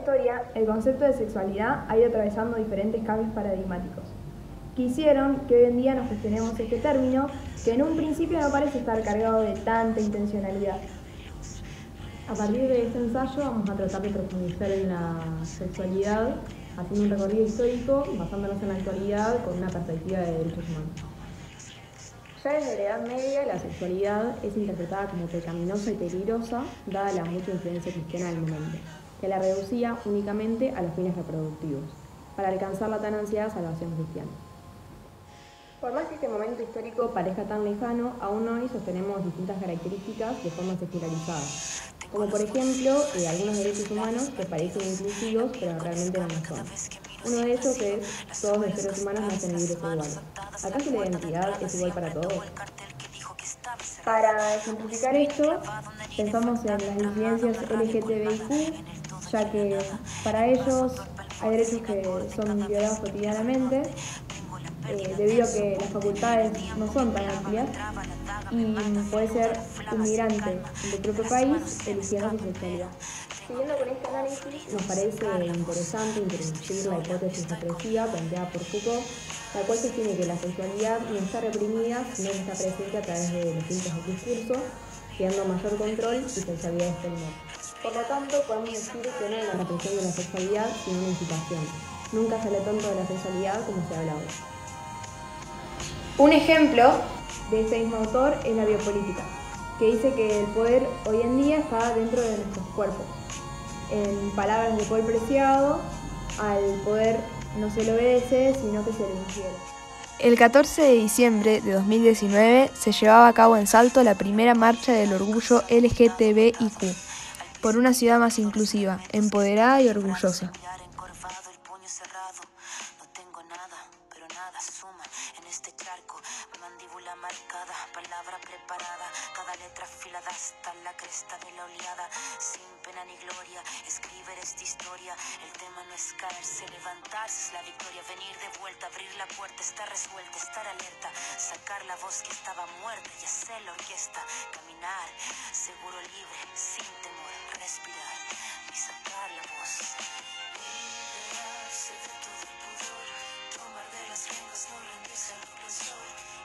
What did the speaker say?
historia, el concepto de sexualidad ha ido atravesando diferentes cambios paradigmáticos, que hicieron que hoy en día nos cuestionemos este término, que en un principio no parece estar cargado de tanta intencionalidad. A partir de este ensayo vamos a tratar de profundizar en la sexualidad, haciendo un recorrido histórico, basándonos en la actualidad con una perspectiva de derechos humanos. Ya desde la Edad Media, la sexualidad es interpretada como pecaminosa y peligrosa, dada la mucha influencia cristiana del momento, que la reducía únicamente a los fines reproductivos, para alcanzar la tan ansiada salvación cristiana. Por más que este momento histórico parezca tan lejano, aún hoy sostenemos distintas características de forma secularizada, como por ejemplo algunos derechos humanos que parecen inclusivos pero realmente no lo son. Uno de ellos es todos los seres humanos nacen libres e iguales. ¿Acaso la identidad es igual para todos? Para ejemplificar esto, pensamos en las disidencias LGTBIQ, ya que para ellos hay derechos que son violados cotidianamente, debido a que las facultades no son tan amplias y puede ser un migrante en tu propio país eligiendo su sexualidad. Siguiendo con este análisis, nos parece interesante introducir la hipótesis represiva planteada por Foucault, la cual sostiene que la sexualidad no está reprimida, sino que está presente a través de los filtros del discurso, creando mayor control y sexualidad exterior. Por lo tanto, podemos decir que no es la represión de la sexualidad, sino una incitación. Nunca se habla tanto de la sexualidad como se habla hoy. Un ejemplo de este mismo autor es la biopolítica, que dice que el poder hoy en día está dentro de nuestros cuerpos. En palabras de Paul Preciado, al poder no se le obedece, sino que se le infiere. El 14 de diciembre de 2019 se llevaba a cabo en Salto la primera marcha del orgullo LGTBIQ, por una ciudad más inclusiva, empoderada y orgullosa. Mandíbula marcada, palabra preparada, cada letra afilada hasta la cresta de la oleada, sin pena ni gloria, escribir esta historia, el tema no es caerse, levantarse es la victoria, venir de vuelta, abrir la puerta, estar resuelta, estar alerta, sacar la voz que estaba muerta y hacer la orquesta, caminar, seguro, libre, sin temor, respirar y sacar la voz. Liberarse de todo el pudor, tomar de las riendas, no rendirse al opresor.